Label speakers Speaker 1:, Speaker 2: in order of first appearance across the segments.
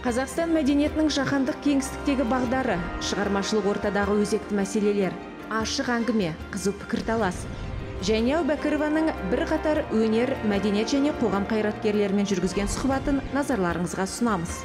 Speaker 1: Қазақстан мәдениетінің жаһандық кеңістіктегі бағдары, шығармашылық ортадағы өзекті мәселелер, ашық әңгіме, қызу пікірталас. Және Әубәкірованың бірқатар өнер, мәдениет және қоғам қайраткерлерімен жүргізген сұхбатын назарларыңызға ұсынамыз.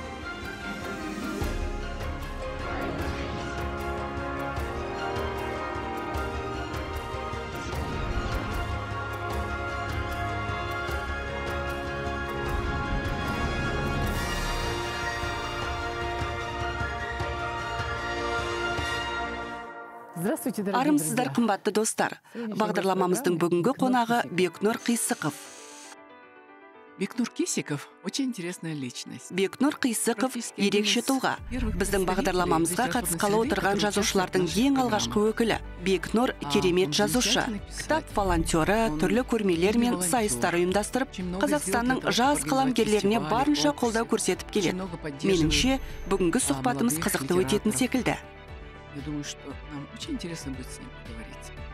Speaker 2: Армысыздар, қымбатты достар. Бағдарламамыздың бүгінгі қонағы Бекнұр Қисықов.
Speaker 3: Бекнұр Қисықов очень интересная личность.
Speaker 2: Бекнұр Қисықов ерекше тұлға. Біздің бағдарламамызға қатысқалы отырған жазушылардың ең алғашқы өкілі. Бекнұр керемет жазушы, кітап волонтері, түрлі көрмелер мен сайыстар ұйымдастырып, Қазақстанның жас қаламгерлеріне барынша қолдау көрсетіп келеді. Меніңше, бүгінгі сұхбатымыз қызықты өтетін секілді.
Speaker 3: Я думаю, что нам очень интересно будет с ним поговорить.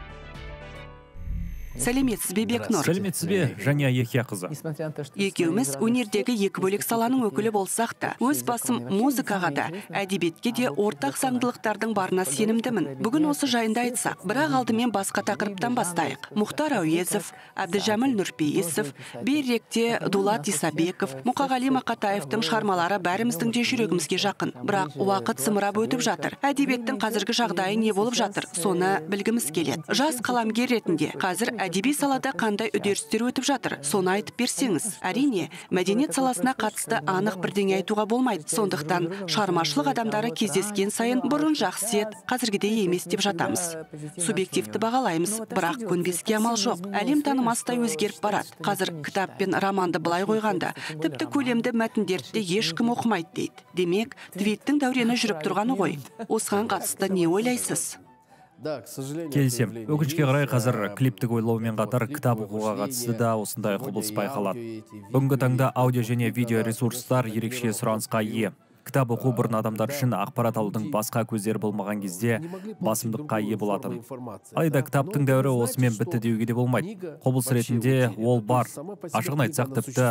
Speaker 2: Сәлеметсіз бе, Бекнұр?
Speaker 4: Сәлеметсіз бе, Жания Яхияқызы?
Speaker 2: Екеуміз өнердегі екі бөлек саланың өкілі болсақ та, өз басым музыкаға да, әдебиетке де ортақ заңдылықтардың барына сенімдімін. Бүгін осы жайында айтсақ, бірақ алдымен басқа тақырыптан бастайық. Мұхтар Әуезов, Әбдіжәміл Нұрпейісов, беріректе Дулат Исабеков, Мұқағали Мақатаевтың шығармалары бәріміздің де жүрегімізге жақын. Бірақ уақыт зымырап өтіп жатыр. Әдебиеттің қазіргі жағдайы не болып жатыр, соны білгіміз келеді. Жас қаламгер ретінде қазір әдеби салада қандай үдерістер өтіп жатыр, соны айтып берсеңіз. Әрине, мәдениет саласына қатысты анық бірдеңе айтуға болмайды. Сондықтан шығармашылық адамдары кездескен сайын бұрын жақсы еді, қазіргідей емес деп жатамыз. Субъективті бағалаймыз, бірақ көнбеске амал жоқ. Әлем танымастай өзгеріп барады. Қазір кітап пен романды былай қойғанда, тіпті көлемді мәтіндерді ешкім оқымайды дейді. Демек, твиттің дәурені жүріп тұрғаны ғой. Осыған қатысты не ойлайсыз?
Speaker 4: Келсем, өкінішке қарай қазір клиптік ойлаумен қатар кітап оқуға қатысты да осындай құбылыс байқалады. Бүгінгі таңда аудио және видео ресурстар ерекше сұранысқа ие. Кітап оқу бұрын адамдар үшін ақпарат алудың басқа көздері болмаған кезде басымдыққа ие болатын. Алайда кітаптың дәуірі осымен бітті деуге де болмайды. Құбылыс ретінде ол бар. Ашығын айтсақ, тіпті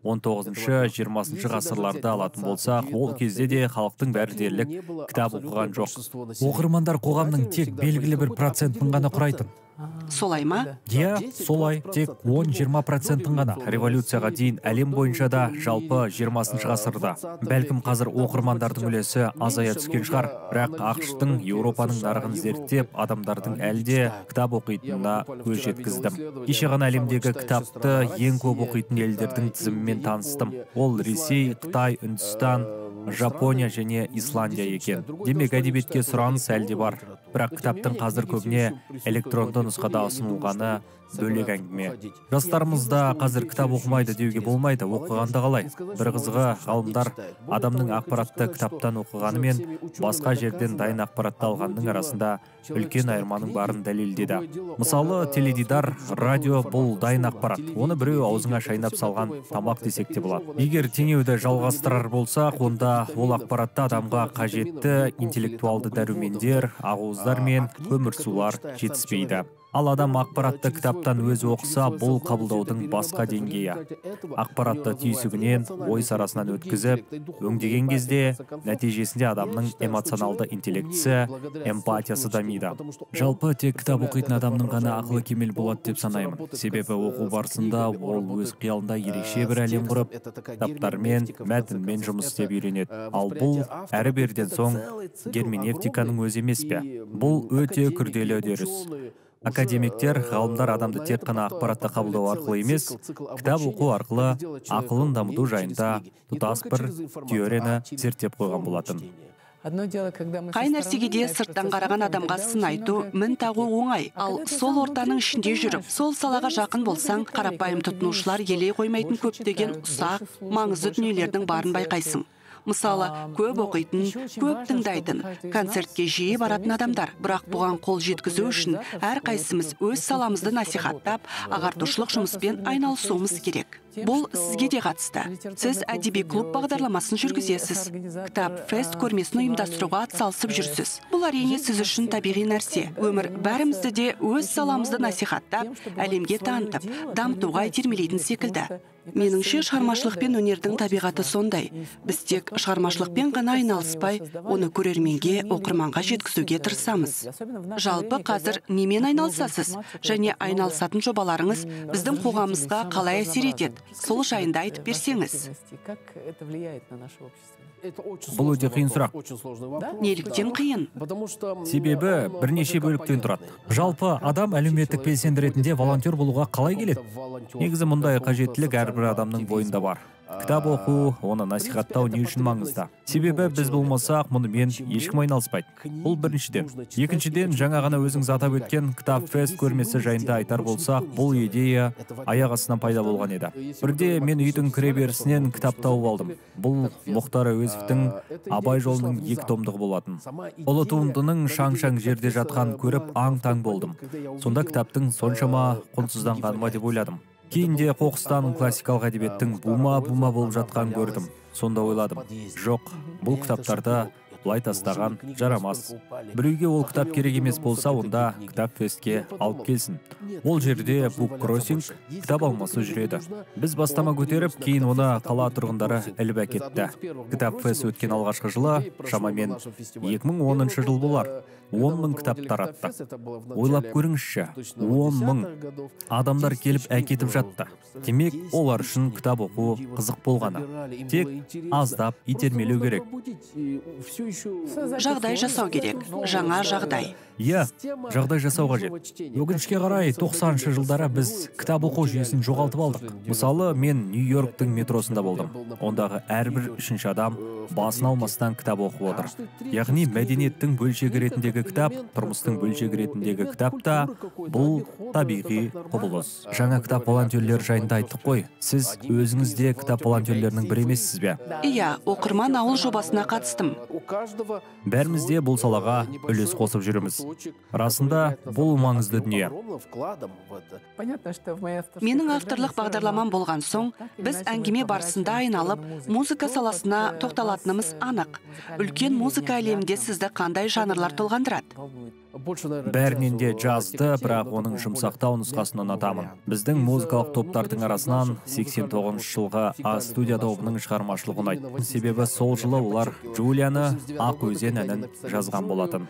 Speaker 4: 19-20 ғасырларда алатын болсақ, ол кезде де халықтың бәрі дерлік кітап оқыған жоқ. Оқырмандар қоғамның тек белгілі бір процентін ғана құрайтын.
Speaker 2: Солай ма?
Speaker 4: Иә, солай, тек 10-20% ғана. Революцияға дейін әлем бойынша да жалпы 20 ғасырда. Бәлкім қазір оқырмандардың үлесі азая түскен шығар, бірақ ақш-тың, Еуропаның нарығын зерттеп, адамдардың әлде кітап оқитынына көз жеткіздім. Кеше ғана әлемдегі кітапты ең көп оқитын елдердің тізімімен таныстым. Ол Ресей, Қытай, Үндістан, Жапония және Исландия екен. Демек, әдебиетке сұраныс әлде бар. Бірақ кітаптың қазір көбіне электронды нұсқада ұсынылғаны бөлек әңгіме. Жастарымызда қазір кітап оқымайды деуге болмайды, оқығанды қалай. Бір қызығы, ғалымдар адамның ақпаратты кітаптан оқығаны мен басқа жерден дайын ақпаратты алғанның арасында үлкен айырманың барын дәлелдеді. Мысалы, теледидар, радио бұл дайын ақпарат. Оны біреу аузыңа шайнап салған тамақ десек те болады. Егер теңеуді жалғастырар болсақ, онда ол ақпаратты адамға қажетті интеллектуалды дәрумендер, ақуыздар мен көмірсулар жетіспейді. Ал адам ақпаратты кітаптан өзі оқыса, бұл қабылдаудың басқа деңгейі. Ақпаратты түйсігінен, ой сарасынан өткізіп, өңдеген кезде нәтижесінде адамның эмоционалды интеллектісі, эмпатиясы дамиды. Жалпы тек кітап оқитын адамның ғана ақылы кемел болады деп санаймын. Себебі оқу барысында ол өз қиялында ерекше бір әлем құрып, кітаптармен, мәтінмен жұмыс істеп үйренеді. Ал бұл әрі-берден соң герменевтиканың өзі емес пе? Бұл өте күрделі үдеріс. Академиктер, ғалымдар адамды тек қана ақпаратты қабылдау арқылы емес, кітап оқу арқылы ақылын дамыту жайында тұтас бір теорияны зерттеп қойған болатын.
Speaker 2: Қай нәрсеге де сырттан қараған адамға сын айту, мін тағу оңай. Ал сол ортаның ішінде жүріп, сол салаға жақын болсаң, қарапайым тұтынушылар елей қоймайтын көптеген ұсақ, маңызды дүниелердің барын байқайсың. Мысалы, көп оқитын, көп тыңдайтын, концертке жиі баратын адамдар. Бірақ бұған қол жеткізу үшін әрқайсымыз өз саламызды насихаттап, ағартушылық жұмыспен айналысуымыз керек. Бұл сізге де қатысты. Сіз әдеби клуб бағдарламасын жүргізесіз. Кітап фест көрмесін ұйымдастыруға атсалысып жүрсіз. Бұл әрине сіз үшін табиғи нәрсе. Өмір бәрімізді де өз саламызды насихаттап, әлемге танытып, дамытуға итермелейтін секілді. Меніңше, шығармашылық пен өнердің табиғаты сондай. Біз тек шығармашылықпен ғана айналыспай, оны көрерменге, оқырманға жеткізуге тырысамыз. Жалпы қазір немен айналысасыз және айналысатын жобаларыңыз біздің қоғамымызға қалай әсер етеді? Сол жайында айтып берсеңіз.
Speaker 4: Бұл өте қиын сұрақ.
Speaker 2: Неліктен қиын?
Speaker 4: Себебі бірнеше бөліктен тұрады. Жалпы адам әлеуметтік белсенді ретінде волонтер болуға қалай келеді? Негізі мұндай қажеттілік әрбір адамның бойында бар. Кітап оқу, оны насихаттау не үшін маңызды? Себебі біз болмасақ, мұнымен ешкім айналыспайды. Бұл біріншіден. Екіншіден, жаңа ғана өзіңіз атап өткен кітап фест көрмесі жайында айтар болсақ, бұл идея аяқ астынан пайда болған еді. Бірде мен үйдің кіреберісінен кітап тауып алдым. Бұл Мұхтар Әуезовтің Абай жолының 2 томдығы болатын. Ұлы туындының шаң-шаң жерде жатқан көріп аң-таң болдым. Сонда кітаптың соншама құнсызданғаныма деп ойладым. Кейінде қоқыстан классикалық әдебиеттің бума-бума болып жатқан көрдім. Сонда ойладым, жоқ, бұл кітаптарды бұлай тастаған жарамас. Біреуге ол кітап керек емес болса, онда кітап фестке алып келсін. Ол жерде буккроссинг кітап алмасы жүреді. Біз бастама көтеріп, кейін оны қала тұрғындары іліп әкетті. Кітап фест өткен алғашқы жылы, шамамен 2010 жыл болар. 10.000 кітап таратты. Ойлап көріңізші, 10.000 адамдар келіп әкетіп жатты. Демек, олар үшін кітап оқу қызық болғаны. Тек аздап итермелеу керек.
Speaker 2: Жағдай жасау керек. Жаңа жағдай.
Speaker 4: Иә, жағдай жасау қажет. Өкінішке қарай 90-шы жылдары біз кітап оқу жүйесін жоғалтып алдық. Мысалы, мен Нью-Йорктың метросында болдым. Ондағы әрбір үшінші адам басын алмастан кітап оқып отыр. Яғни мәдениеттің бөлшегі ретіндегі кітап, тұрмыстың бөлшегі ретіндегі кітап та бұл табиғи құбылыс. Жаңа кітап волонтерлер жайында айттық қой. Сіз өзіңіз де кітап волонтерлерінің бірі емессіз бе?
Speaker 2: Иә, оқырман ауыл жобасына қатыстым.
Speaker 4: Бәріміз де бұл салаға үлес қосып жүрміз. Расында бұл маңызды дүние.
Speaker 2: Менің авторлық бағдарламам болған соң, біз әңгіме барысында айналып, музыка саласына тоқталатынымыз анық. Үлкен музыка әлемінде сізді қандай жанрлар толғандырады?
Speaker 4: Бәрінен де жазды, бірақ оның жұмсақтау нұсқасын ұнатамын. Біздің музыкалық топтардың арасынан 89 жылғы А-студия тобының шығармашылығы ұнайды. Себебі сол жылы олар Джулияны Ақ өзен әнін жазған болатын.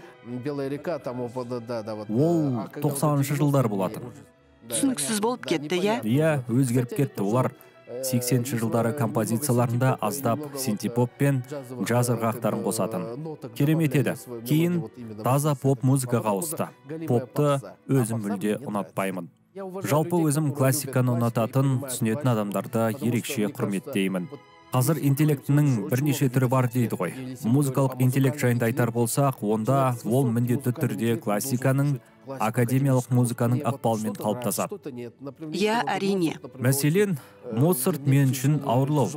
Speaker 4: Ол 90-шы жылдар болатын.
Speaker 2: Түсініксіз болып кетті, иә?
Speaker 4: Иә, өзгеріп кетті. Олар 80-ші жылдары композицияларында аздап синтепоп пен джаз ырғақтарын қосатын. Керемет еді. Кейін таза поп музыкаға ауысты. Попты өзім мүлде ұнатпаймын. Жалпы өзім классиканы ұнататын, түсінетін адамдарды ерекше құрметтеймін. Қазір интеллектінің бірнеше түрі бар дейді ғой. Музыкалық интеллект жайында айтар болсақ, онда ол міндетті түрде классиканың, академиялық музыканың ықпалымен қалыптасады.
Speaker 2: Иә, әрине.
Speaker 4: Мәселен, Моцарт мен үшін ауырлау.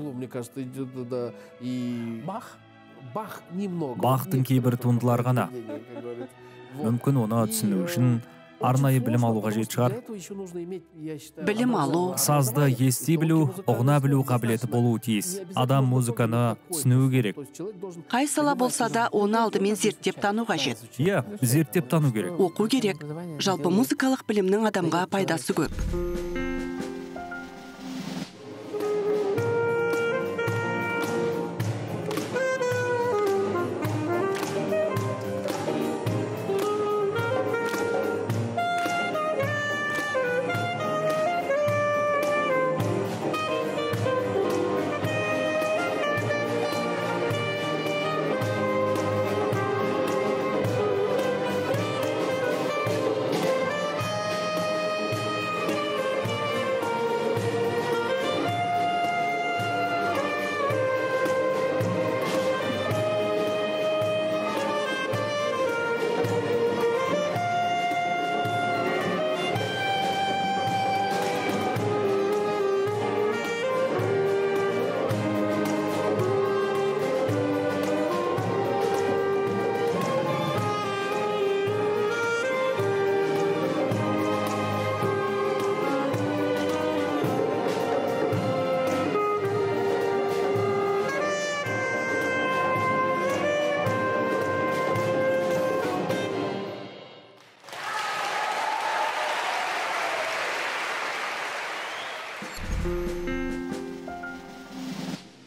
Speaker 4: Бахтың кейбір туындылары ғана. Мүмкін оны түсіну үшін арнайы білім алуға қажет шығар.
Speaker 2: Білім алу.
Speaker 4: Сазды ести білу, ұғына білу қабілеті болуы тиіс. Адам музыканы түсінуі керек.
Speaker 2: Қай сала болса да, оны алдымен зерттеп тану қажет.
Speaker 4: Иә, зерттеп тану керек.
Speaker 2: Оқу керек. Жалпы музыкалық білімнің адамға пайдасы көп.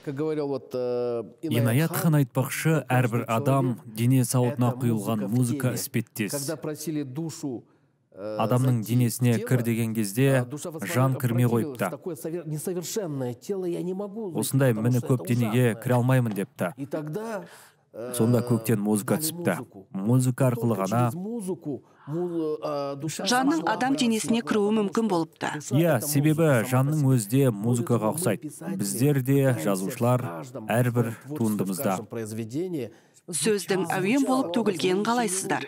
Speaker 4: Инаят хан айтпақшы, әрбір адам дене сауытына құйылған музыка іспеттес. Адамның денесіне кір деген кезде жан кірме қойыпты. Осындай міні көп денеге кіре алмаймын депті. Сонда көктен музыка түсіпті. Музыка арқылы ғана
Speaker 2: жанның адам денесіне кіруі мүмкін болыпты.
Speaker 4: Иә, себебі жанның өзде музыкаға ұқсайды. Біздер де, жазушылар, әрбір туындымызда.
Speaker 2: Сөздің әуен болып төгілгенін қалайсыздар?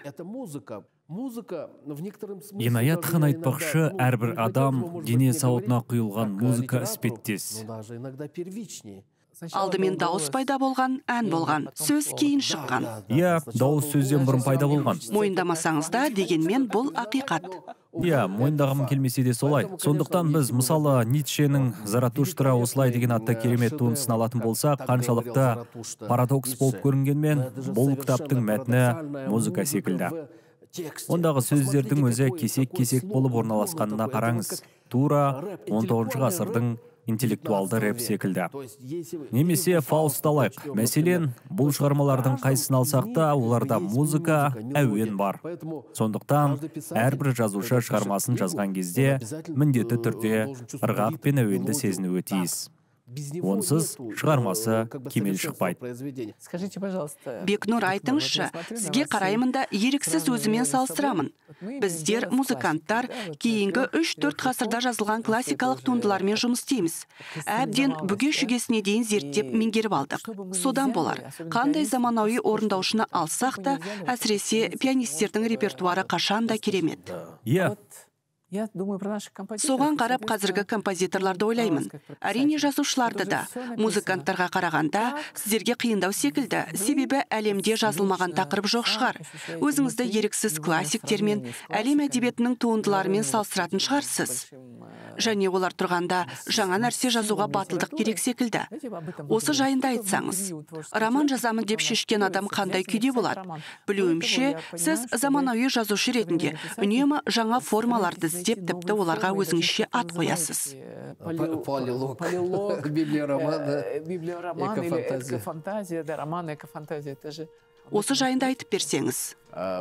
Speaker 4: Инаят хан айтпақшы, әрбір адам дене сауытына құйылған музыка іспеттес.
Speaker 2: Алдымен дауыс пайда болған, ән болған, сөз кейін шыққан.
Speaker 4: Иә, дауыс сөзден бұрын пайда болған.
Speaker 2: Мойындамасаңыз да, дегенмен бұл ақиқат.
Speaker 4: Иә, мойындағым келмесе де солай. Сондықтан біз, мысалы, Ницшенің Заратуштра осылай деген атты керемет туындысын алатын болсақ, қаншалықты парадокс болып көрінгенмен, бұл кітаптың мәтіні музыка секілді. Ондағы сөздердің өзі кесек-кесек болып орналасқанына қараңыз. Тура 19 ғасырдың интеллектуалды рэп секілді. Немесе Фауст алайық. Мәселен, бұл шығармалардың қайсысын алсақ та, оларда музыка, әуен бар. Сондықтан, әрбір жазушы шығармасын жазған кезде міндетті түрде ырғақ пен әуенді сезінуі тиіс. Онсыз шығармасы кемел шықпайды.
Speaker 3: Скажите, пожалуйста.
Speaker 2: Бекнұр, айтыңызшы, сізге қараймын да еріксіз өзімен салыстырамын. Біздер, музыканттар, кейінгі 3-4 ғасырда жазылған классикалық туындылармен жұмыс істейміз. Әбден бүге-шүгесіне дейін зерттеп меңгеріп алдық. Содан болар, қандай заманауи орындаушыны алсақ та, әсіресе пианистердің репертуары қашан да керемет.
Speaker 4: Иә,
Speaker 3: Я думаю про наших композиторов.
Speaker 2: Соған қарап қазіргі композиторларды ойлаймын. Әрине жазушыларды да. Музыканттарға қарағанда сіздерге қиындау секілді, себебі әлемде жазылмаған тақырып жоқ шығар. Өзіңізді еріксіз классиктермен, әлем әдебиетінің туындыларымен салыстыратын шығарсыз. Және олар тұрғанда жаңа нәрсе жазуға батылдық керек секілді. Осы жайында айтсаңыз, роман жазамын деп шешкен адам қандай күйде болады? Білуімше, сіз заманауи жазушы ретінде үнемі жаңа формаларды іздеп, тіпті оларға өзіңізше ат қоясыз.
Speaker 3: Полилог, библиороман или экофантазия, да, роман, экофантазия, это же...
Speaker 2: Осы жайында айтып берсеңіз.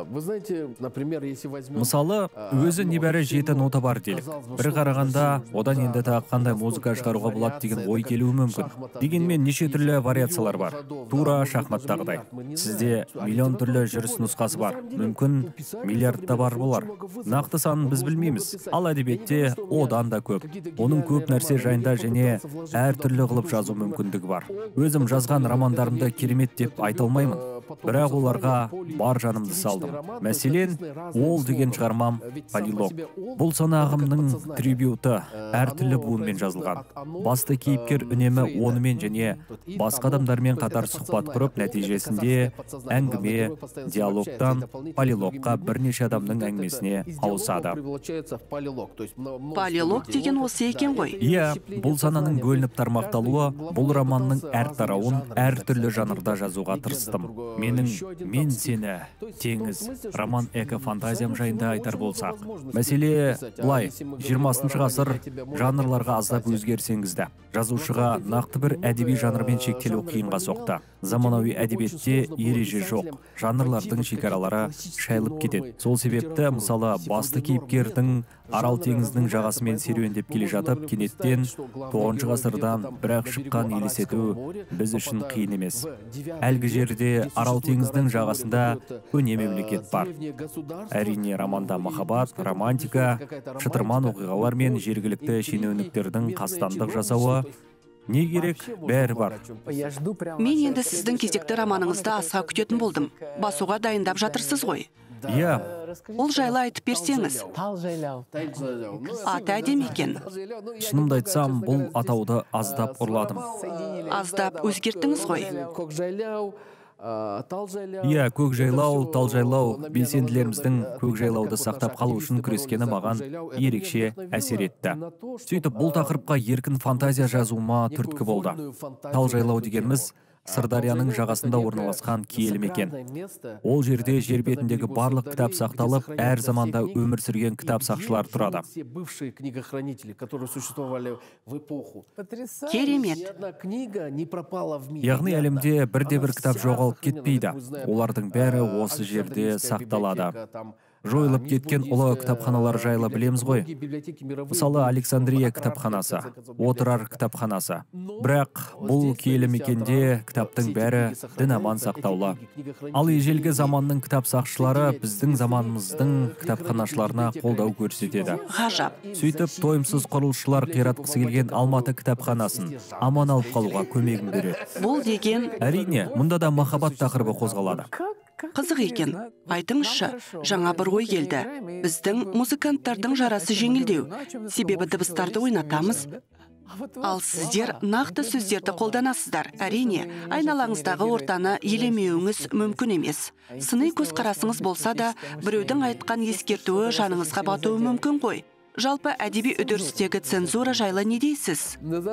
Speaker 4: мысалы, өзі небәрі 7 нота бар делік. Бір қарағанда, одан енді тағы қандай музыка шығаруға болады деген ой келуі мүмкін. Дегенмен неше түрлі вариациялар бар. Тура шахматтағыдай. Сізде миллион түрлі жүріс нұсқасы бар. Мүмкін миллиардта бар болар. Нақты санын біз білмейміз. Ал әдебиетте одан да көп. Оның көп нәрсе жайында және әр түрлі қылып жазу мүмкіндігі бар. Өзім жазған романдарымды керемет деп айта алмаймын. Бірақ оларға бар жанымды салдым. Мәселен, ол деген шығармам Полилог. Бұл санағымның трибюті әртүрлі буынмен жазылған. Басты кейіпкер үнемі онымен және басқа адамдармен қатар сұхбат құрып, нәтижесінде әңгіме, диалогтан Полилогқа бірнеше адамның әңгімесіне ауысады.
Speaker 2: Полилог деген осы екен ғой.
Speaker 4: Иә, бұл сананың бөлініп тармақталуы, бұл романның әр тарауын әр түрлі жанрда жазуға тырыстым. Мен сені, теңіз, роман эко-фантазиям жайында айтар болсақ. Мәселе бұлай, 20 ғасыр жанрларға аздап өзгерсеңізді. Жазушыға нақты бір әдеби жанрмен шектелу қиынға соқты. Заманауи әдебиетте ереже жоқ. Жанрлардың шекаралары шайылып кетеді. Сол себепті, мысалы, басты кейіпкердің Арал теңізінің жағасымен серуендеп келе жатып, кенеттен 9 ғасырдан бірақ шыққан елестету біз үшін қиын емес. Әлгі жерде Арал теңіздің жағасында көне мемлекет бар. Әрине, романда махаббат, романтика, шытырман оқиғалар мен жергілікті шенеуніктердің қастандық жасауы не керек, бәрі бар.
Speaker 2: Мен енді сіздің кезекті романыңызды асыға күтетін болдым. Басуға дайындап жатырсыз ғой.
Speaker 4: Иә,
Speaker 2: Ол жайлы айтып берсеңіз. Аты әдемі екен.
Speaker 4: шынымды айтсам, бұл атауды аздап ұрладым.
Speaker 2: Аздап өзгерттіңіз ғой.
Speaker 4: Иә, көкжайлау, талжайлау, белсенділеріміздің көкжайлауды сақтап қалу үшін күрескені маған ерекше әсер етті. Сөйтіп, бұл тақырыпқа еркін фантазия жазуыма түрткі болды. Талжайлау дегеніміз Сырдарияның жағасында орналасқан киелі мекен. Ол жерде жер бетіндегі барлық кітап сақталып, әр заманда өмір сүрген кітап сақшылар тұрады.
Speaker 2: Керемет.
Speaker 4: Яғни әлемде бірде-бір кітап жоғалып кетпейді. Олардың бәрі осы жерде сақталады. Жойылып кеткен ұлы кітапханалар жайлы білеміз ғой. Мысалы, Александрия кітапханасы, Отырар кітапханасы. Бірақ бұл киелі мекенде кітаптың бәрі дін аман сақтаулы. Ал ежелгі заманның кітап сақшылары біздің заманымыздың кітапханашыларына қолдау көрсетеді.
Speaker 2: Ғажап.
Speaker 4: Сөйтіп, тойымсыз құрылысшылар қиратқысы келген Алматы кітапханасын аман алып қалуға көмегін береді.
Speaker 2: Бұл деген...
Speaker 4: Әрине, мұнда да махаббат тақырыбы қозғалады.
Speaker 2: Қызық екен. Айтыңызшы, жаңа бір ой келді. Біздің музыканттардың жарасы жеңілдеу. Себебі дыбыстарды ойнатамыз. Ал сіздер нақты сөздерді қолданасыздар. Әрине, айналаңыздағы ортаны елемеуіңіз мүмкін емес. Сыни көзқарасыңыз болса да, біреудің айтқан ескертуі жаныңызға батуы мүмкін ғой. Жалпы әдеби үдерістегі цензура жайлы не дейсіз?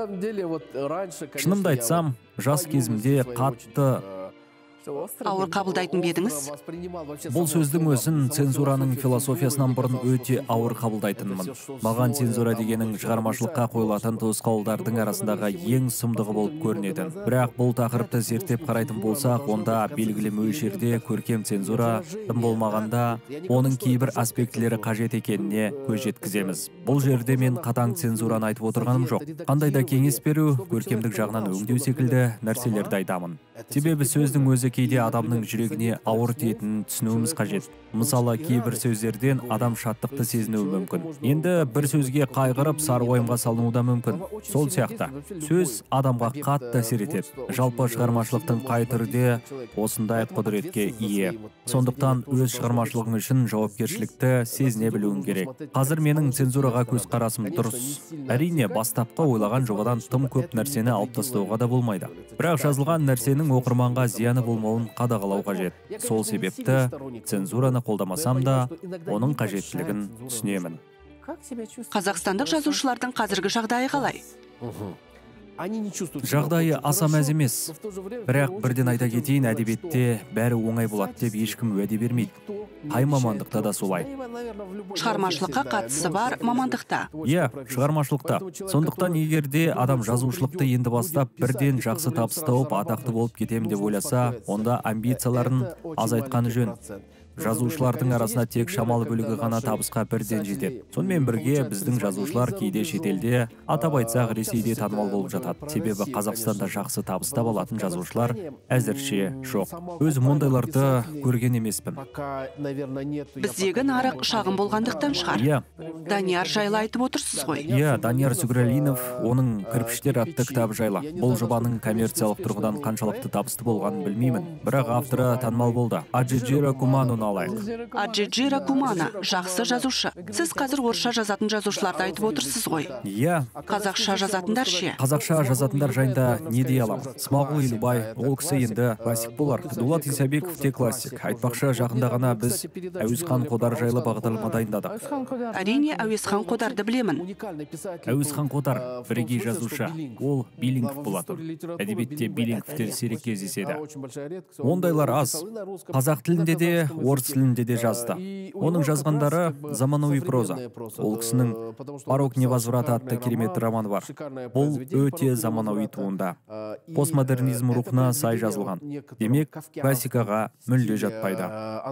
Speaker 4: Шынымды айтсам, жас кезімде қатты
Speaker 2: ауыр қабылдайтын бедіңіз?
Speaker 4: Бұл сөздің өзін цензураның философиясынан бұрын өте ауыр қабылдайтынмын. Маған цензура дегенің шығармашылыққа қойылатын тосқауылдардың арасындағы ең сұмдығы болып көрінеді. Бірақ бұл тақырыпты зерттеп қарайтын болсақ, онда белгілі мөлшерде көркем цензура тым болмағанда, оның кейбір аспектілері қажет екеніне көз жеткіземіз. Бұл жерде мен қатаң цензураны айтып отырғаным жоқ. Қандай да кеңес беру, көркемдік жағынан өңдеу секілді нәрселерді айтамын. Себебі сөздің өзі кейде адамның жүрегіне ауыр тиетінін түсінуіміз қажет. Мысалы, кейбір сөздерден адам шаттықты сезінуі мүмкін. Енді бір сөзге қайғырып, сары уайымға салынуы да мүмкін. Сол сияқты, сөз адамға қатты әсер етеді. Жалпы шығармашылықтың қай түрде осындай құдіретке ие. Сондықтан өз шығармашылығың үшін жауапкершілікті сезіне білуің керек. Қазір менің цензураға көзқарасым дұрыс. Әрине, бастапқы ойлаған жобадан тым көп нәрсені алып тастауға да болмайды. Бірақ жазылған нәрсенің оқырманға зияны болмауын қадағалау қажет. Сол себепті цензураны қолдамасам да, оның қажеттілігін түсінемін.
Speaker 2: Қазақстандық жазушылардың қазіргі жағдайы қалай?
Speaker 4: Жағдайы аса мәз емес. Бірақ бірден айта кетейін, әдебиетте бәрі оңай болады деп ешкім уәде бермейді. Қай мамандықта да солай.
Speaker 2: Шығармашылыққа қатысы бар мамандықта.
Speaker 4: Иә, шығармашылықта. Сондықтан егерде адам жазушылықты енді бастап бірден жақсы табыс тауып атақты болып кетем деп ойласа, онда амбицияларын азайтқаны жөн. Жазушылардың арасында тек шамалы бөлігі ғана табысқа бірден жетеді. Сонымен бірге біздің жазушылар кейде шетелде, атап айтсақ Ресейде танымал болып жатады. Себебі Қазақстанда жақсы табыс таба алатын жазушылар әзірше жоқ. Өзім ондайларды көрген емеспін.
Speaker 2: Біздегі нарық шағын болғандықтан шығар.
Speaker 4: Иә.
Speaker 2: Данияр жайлы айтып отырсыз ғой.
Speaker 4: Иә, Данияр Сүгірәлинов, оның Кірпіштер атты кітабы жайлы. Бұл жобаның коммерциялық тұрғыдан қаншалықты табысты болғанын білмеймін. Бірақ авторы танымал болды. Аджиджира Куману
Speaker 2: Аджиджира Кумана, жақсы жазушы. Сіз қазір орысша жазатын жазушыларды айтып отырсыз ғой.
Speaker 4: Иә.
Speaker 2: Қазақша жазатындар ше?
Speaker 4: Қазақша жазатындар жайында не дей аламын? Смағұл Елубай, ол кісі енді классик болар. Дулат Исабеков те классик. Айтпақшы, жақында ғана біз Әуезхан Қодар жайлы бағдарлама дайындадық.
Speaker 2: Әрине, Әуезхан Қодарды білемін.
Speaker 4: Әуезхан Қодар бірегей жазушы. Ол билингв болатын. Әдебиетте билингвтер сирек кездеседі. Ондайлар аз. Қазақ тілінде де, орыс тілінде де жазды. Оның жазғандары заманауи проза. Ол кісінің «Порог невозврата» атты керемет романы бар. Бұл өте заманауи туынды. Постмодернизм рухына сай жазылған. Демек, классикаға мүлде жатпайды.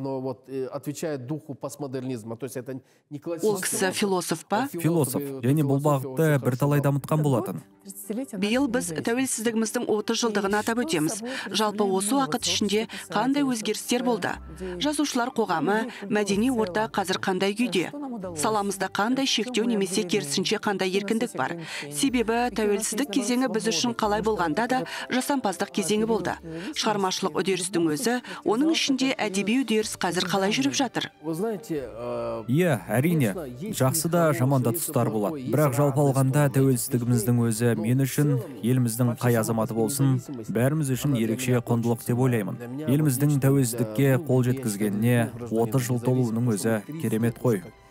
Speaker 2: Ол кісі философ па?
Speaker 4: Философ. Және бұл бағытты бірталай дамытқан болатын.
Speaker 2: Биыл біз тәуелсіздігіміздің 30 жылдығын атап өтеміз. Жалпы осы уақыт ішінде қандай өзгерістер болды? Жазушылар қоғамы, мәдени орта қазір қандай күйде? Саламызда қандай шектеу немесе керісінше қандай еркіндік бар? Себебі тәуелсіздік кезеңі біз үшін қалай болғанда да жасампаздық кезеңі болды. Шығармашылық үдерістің өзі, оның ішінде әдеби үдеріс қазір қалай жүріп жатыр?
Speaker 4: Иә, әрине, жақсы да жаман да тұстар болады. Бірақ жалпы алғанда тәуелсіздігіміздің өзі мен үшін, еліміздің қай азаматы болсын, бәріміз үшін ерекше құндылық деп ойлаймын. Еліміздің тәуелсіздікке қол жеткізгеніне 30 жыл толуының өзі керемет қой.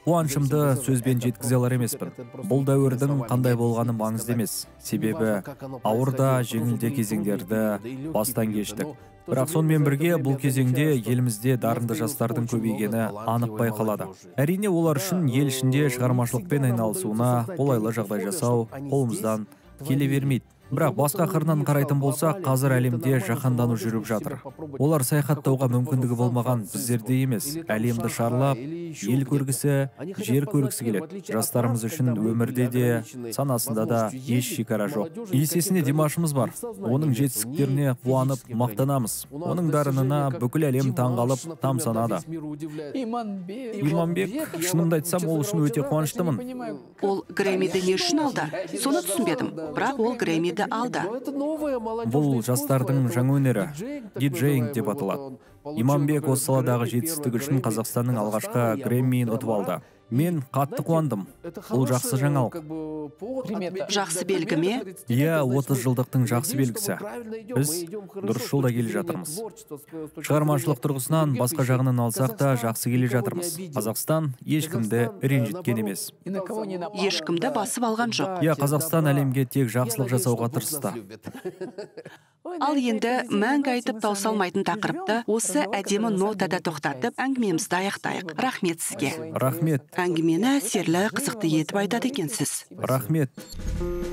Speaker 4: Қуанышымды сөзбен жеткізе алар емеспін. Бұл дәуірдің қандай болғаны маңызды емес. Себебі ауыр да жеңіл де кезеңдерді бастан кештік. Бірақ сонымен бірге бұл кезеңде елімізде дарынды жастардың көбейгені анық байқалады. Әрине олар үшін ел ішінде шығармашылықпен айналысуына қолайлы жағдай жасау қолымыздан келе бермейді. Бірақ басқа қырынан қарайтын болсақ, қазір әлемде жаһандану жүріп жатыр. Олар саяхаттауға мүмкіндігі болмаған біздерде емес, әлемді шарлап, ел көргісі, жер көргісі келеді. Жастарымыз үшін өмірде де, санасында да еш шекара жоқ. Есесіне Димашымыз бар. Оның жетістіктеріне қуанып, мақтанамыз. Оның дарынына бүкіл әлем таңғалып, тамсанады. Иманбек, шынымды айтсам, ол үшін өте қуаныштымын.
Speaker 2: Ол Грэммиді не үшін алды? Соны түсінбедім. Бірақ ол Грэммиді алды.
Speaker 4: Бұл жастардың жаңа өнері, диджейнг деп аталады. Иманбек осы саладағы жетістігі үшін Қазақстанның алғашқы Грэммиін ұтып алды. Мен қатты қуандым. Бұл жақсы жаңалық.
Speaker 2: Жақсы белгі ме?
Speaker 4: Иә, 30 жылдықтың жақсы белгісі. Біз дұрыс жолда келе жатырмыз. Шығармашылық тұрғысынан басқа жағынан алсақ та жақсы келе жатырмыз. Қазақстан ешкімді ренжіткен емес.
Speaker 2: Ешкімді басып алған жоқ.
Speaker 4: Иә, Қазақстан әлемге тек жақсылық жасауға тырысты.
Speaker 2: Ал енді мәңгі айтып таусалмайтын тақырыпты осы әдемі нотада тоқтатып әңгімемізді аяқтайық. Рахмет сізге.
Speaker 4: Рахмет.
Speaker 2: Әңгімені әсерлі, қызықты етіп айтады екенсіз.
Speaker 4: Рахмет.